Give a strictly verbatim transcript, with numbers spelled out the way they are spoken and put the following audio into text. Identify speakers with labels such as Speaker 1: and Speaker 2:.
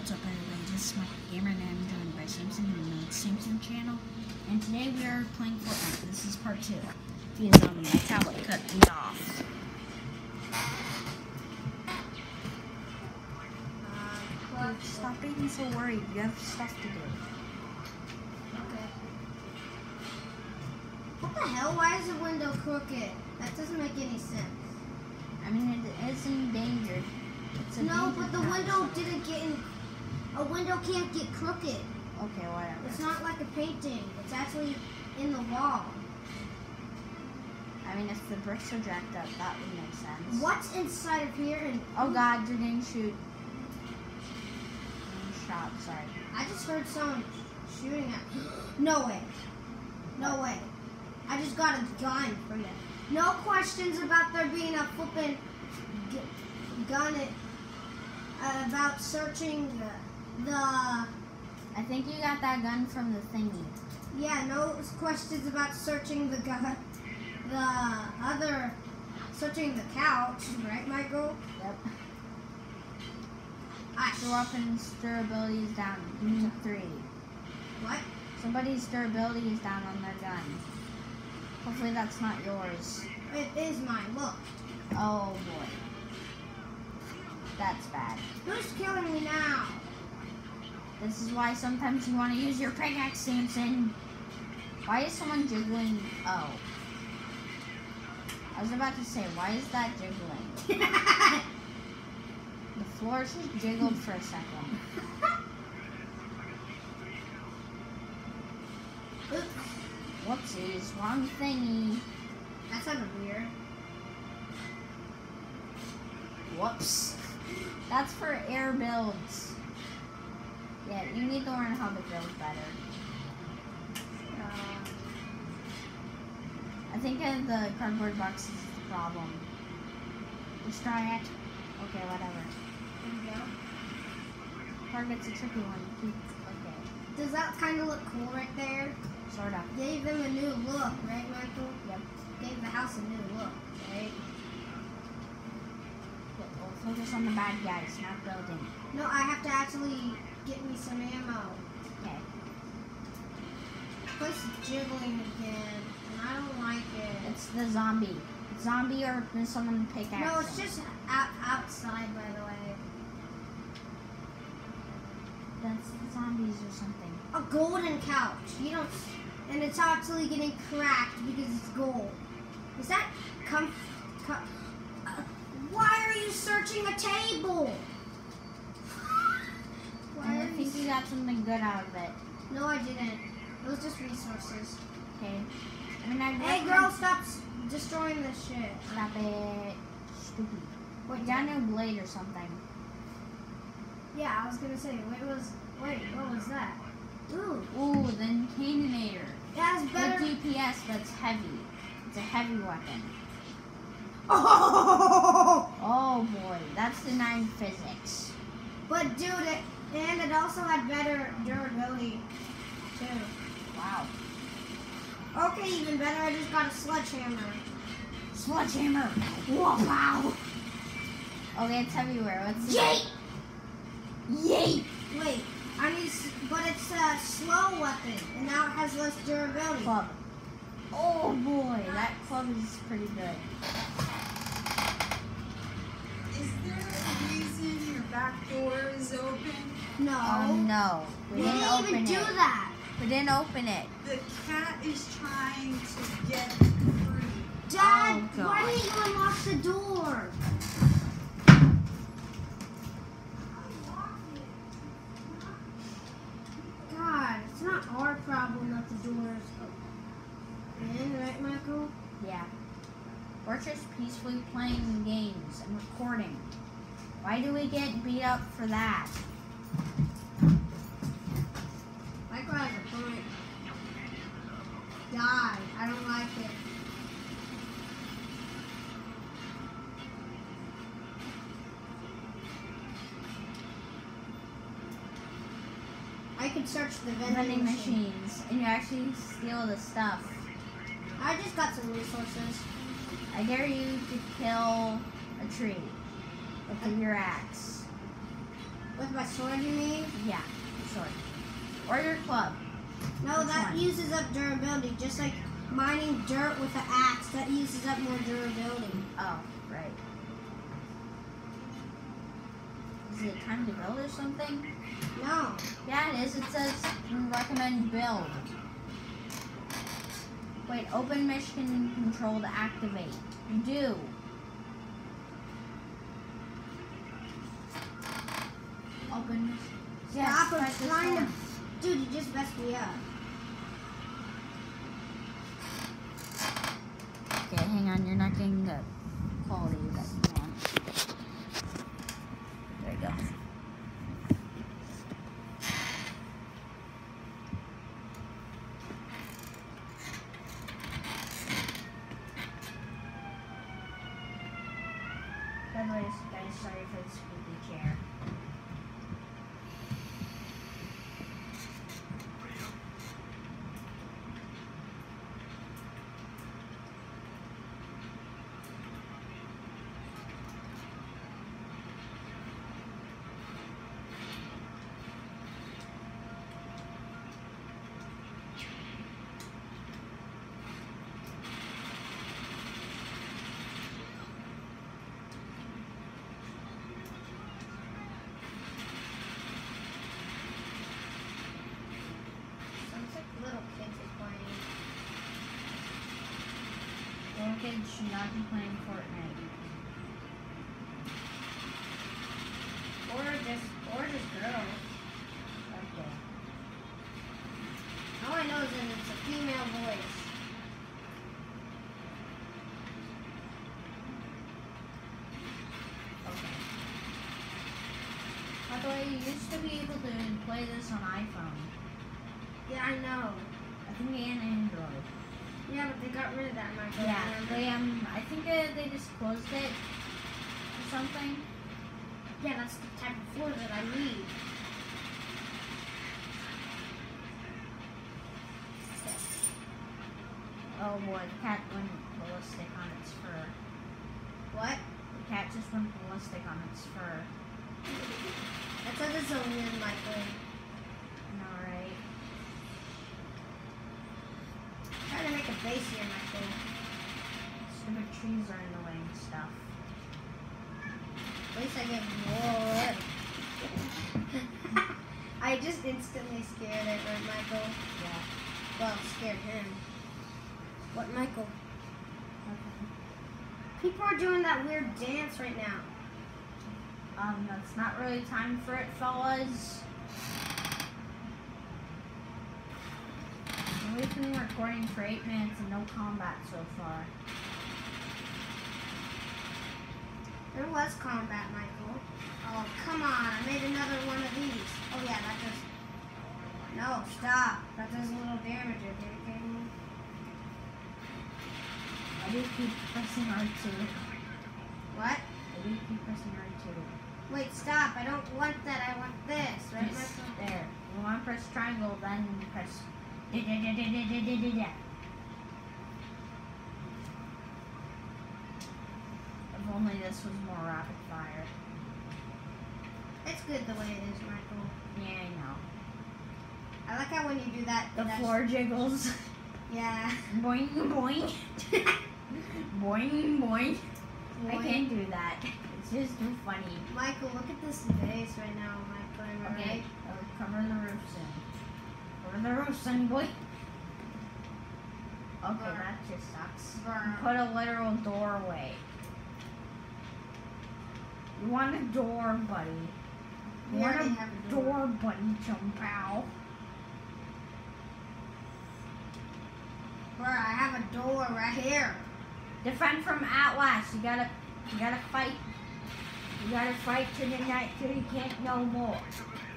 Speaker 1: What's up, everybody? This is my gamer and I'm joined by Samson and the Samson channel. And today we are playing Fortnite. This is part two. Because um, my tablet cut me off. Uh, stop being so worried. You have stuff to do.
Speaker 2: Okay. What the hell? Why is the window crooked? That doesn't make any sense.
Speaker 1: I mean, it is endangered. It's a
Speaker 2: no, but the
Speaker 1: house.
Speaker 2: window didn't get in. A window can't get crooked.
Speaker 1: Okay, whatever.
Speaker 2: It's not like a painting. It's actually in the wall.
Speaker 1: I mean, if the bricks are jacked up, that would make sense.
Speaker 2: What's inside of here? And
Speaker 1: oh God, you're getting shoot. Getting shot. Sorry.
Speaker 2: I just heard someone shooting at me. No way. No way. I just got a gun from it. No questions about there being a flippin' gun it, uh, about searching the, the...
Speaker 1: I think you got that gun from the thingy.
Speaker 2: Yeah, no questions about searching the gun. The other... Searching the couch, right, Michael?
Speaker 1: Yep.
Speaker 2: I
Speaker 1: Your weapon's durability is down to three.
Speaker 2: What?
Speaker 1: Somebody's durability is down on their gun. Hopefully that's not yours.
Speaker 2: It is mine, look.
Speaker 1: Oh boy. That's bad.
Speaker 2: Who's killing me now?
Speaker 1: This is why sometimes you want to use your pickaxe, Samson. Why is someone jiggling? Oh. I was about to say, why is that jiggling? The floor just jiggled for a second. Whoopsies, wrong thingy.
Speaker 2: That sounded weird.
Speaker 1: Whoops. That's for air builds. Yeah, you need to learn how to build better.
Speaker 2: Uh,
Speaker 1: I think uh, the cardboard box is the problem. Destroy it. Okay, whatever.
Speaker 2: there you go.
Speaker 1: Target's a tricky one. Keep, okay.
Speaker 2: Does that kind of look cool right there?
Speaker 1: Sort of.
Speaker 2: Gave them a new look, right, Michael?
Speaker 1: Yep.
Speaker 2: Gave the house a new look, right?
Speaker 1: We'll focus on the bad guys, not building.
Speaker 2: No, I have to actually get me some ammo.
Speaker 1: Okay.
Speaker 2: Place is jiggling again, and I don't like it.
Speaker 1: It's the zombie. Zombie or someone pickaxe.
Speaker 2: No, it's just out, outside, by the way.
Speaker 1: That's the zombies or something.
Speaker 2: A golden couch. You don't, and it's actually getting cracked because it's gold. Is that com? com uh, why are you searching a table? Why
Speaker 1: I
Speaker 2: are
Speaker 1: think
Speaker 2: you?
Speaker 1: you got something good out of it.
Speaker 2: No, I didn't. It was just resources.
Speaker 1: Okay. I mean, I
Speaker 2: Hey, girl, stop s- destroying this shit.
Speaker 1: Stop it. Stupid.
Speaker 2: Wait,
Speaker 1: You got a new blade or something.
Speaker 2: yeah, I was gonna say. Wait, was wait, what was that? Ooh,
Speaker 1: Ooh, the Cannonator.
Speaker 2: it has
Speaker 1: Good
Speaker 2: better.
Speaker 1: D P S, but it's heavy. It's a heavy weapon.
Speaker 2: Oh!
Speaker 1: Oh boy, that's denying physics.
Speaker 2: But dude, it and it also had better durability too.
Speaker 1: Wow.
Speaker 2: Okay, even better. I just got a sledgehammer.
Speaker 1: Sledgehammer. Whoa, wow. Okay, it's everywhere. What's it?
Speaker 2: Yeet!
Speaker 1: Yeet!
Speaker 2: Wait, I need, s- but it's a slow weapon, and now it has less durability.
Speaker 1: Club. Oh boy, that club is pretty good.
Speaker 3: Is there a reason your back door is open?
Speaker 2: No,
Speaker 1: Oh no, we
Speaker 2: we
Speaker 1: didn't
Speaker 2: didn't
Speaker 1: open
Speaker 2: even do
Speaker 1: it.
Speaker 2: that.
Speaker 1: We didn't open it.
Speaker 3: The cat is trying to get free.
Speaker 2: Dad,
Speaker 1: Oh,
Speaker 2: why
Speaker 1: God.
Speaker 2: didn't you unlock the door? God, it's not our problem that the door is open, right, Michael?
Speaker 1: Yeah. We're just peacefully playing games and recording. Why do we get beat up for that?
Speaker 2: Michael has a point. Die. I don't like it. I could search the vending,
Speaker 1: Vending
Speaker 2: machine.
Speaker 1: machines, and you actually steal the stuff.
Speaker 2: I just got some resources.
Speaker 1: I dare you to kill a tree with your axe.
Speaker 2: With my sword, you mean?
Speaker 1: Yeah, sword. Or your club.
Speaker 2: No,
Speaker 1: Which
Speaker 2: that
Speaker 1: one?
Speaker 2: uses up durability. Just like mining dirt with an axe, that uses up more durability.
Speaker 1: Oh, right. Is it time to build or something?
Speaker 2: No.
Speaker 1: Yeah, it is. It says recommend build. Wait, open mission control to activate. You do. Open mission. Yes,
Speaker 2: Stop
Speaker 1: press
Speaker 2: it
Speaker 1: this
Speaker 2: trying to...
Speaker 1: one.
Speaker 2: Dude, you just messed me up.
Speaker 1: Okay, hang on. You're not getting the quality that you want. There you go. By the way, guys, sorry for the squeaky chair.
Speaker 2: Sounds like little kids are playing.
Speaker 1: Little kids should not be playing Fortnite.
Speaker 2: Or just, or just girls.
Speaker 1: Okay.
Speaker 2: All I know is that it's a female voice.
Speaker 1: Okay. By the way, you used to be able to play this on iPhone.
Speaker 2: Yeah, I know.
Speaker 1: I think and Android.
Speaker 2: Yeah, but they got rid of that, Michael.
Speaker 1: Yeah,
Speaker 2: remember?
Speaker 1: they um, I think uh, they just closed it or something.
Speaker 2: Yeah, that's the type of floor that I need.
Speaker 1: Oh boy, the cat went ballistic on its fur.
Speaker 2: What?
Speaker 1: The cat just went ballistic on its fur.
Speaker 2: That says it's a win, Michael.
Speaker 1: Alright.
Speaker 2: Trying to make a base here, Michael.
Speaker 1: Stupid trees are in the way and stuff.
Speaker 2: At least I get wood. I just instantly scared it, right, Michael?
Speaker 1: Yeah.
Speaker 2: Well, scared him. What, Michael?
Speaker 1: Okay.
Speaker 2: People are doing that weird dance right now.
Speaker 1: Um, that's not really time for it, fellas. We've been recording for eight minutes and no combat so far.
Speaker 2: There was combat, Michael. Oh, come on. I made another one of these. Oh, yeah, that does... No, stop. That does a little damage. Are you kidding me?
Speaker 1: I do keep pressing R two.
Speaker 2: What?
Speaker 1: I do keep pressing R two.
Speaker 2: Wait, stop. I don't want that. I want this. Right,
Speaker 1: Just
Speaker 2: Michael?
Speaker 1: there. You want to press triangle, then press da da da da da da da da. If only this was more rapid fire.
Speaker 2: It's good the way it is, Michael.
Speaker 1: Yeah, I know.
Speaker 2: I like how when you do that...
Speaker 1: The
Speaker 2: that's-
Speaker 1: floor jiggles.
Speaker 2: Yeah.
Speaker 1: Boing boing. Boing boing. I
Speaker 2: Boing.
Speaker 1: can't do that. It's just too funny.
Speaker 2: Michael, look at this base right now, Michael. Am I
Speaker 1: Okay,
Speaker 2: right?
Speaker 1: I'll cover the roof soon. Cover the roof soon, boy. Okay,
Speaker 2: Burn.
Speaker 1: that just sucks.
Speaker 2: Burn.
Speaker 1: Put a literal doorway. You want a door, buddy. You
Speaker 2: We
Speaker 1: want
Speaker 2: already
Speaker 1: a
Speaker 2: have a door.
Speaker 1: door, buddy, Chompao.
Speaker 2: Bro, I have a door right here.
Speaker 1: Defend from Atlas. You gotta, you gotta fight. You gotta fight to the night till you can't no more.